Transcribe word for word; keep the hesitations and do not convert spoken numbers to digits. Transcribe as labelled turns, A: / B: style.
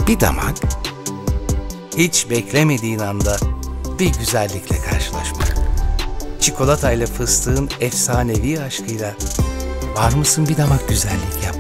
A: Bir damak, hiç beklemediğin anda bir güzellikle karşılaşmak. Çikolatayla fıstığın efsanevi aşkıyla var mısın bir damak güzellik yap.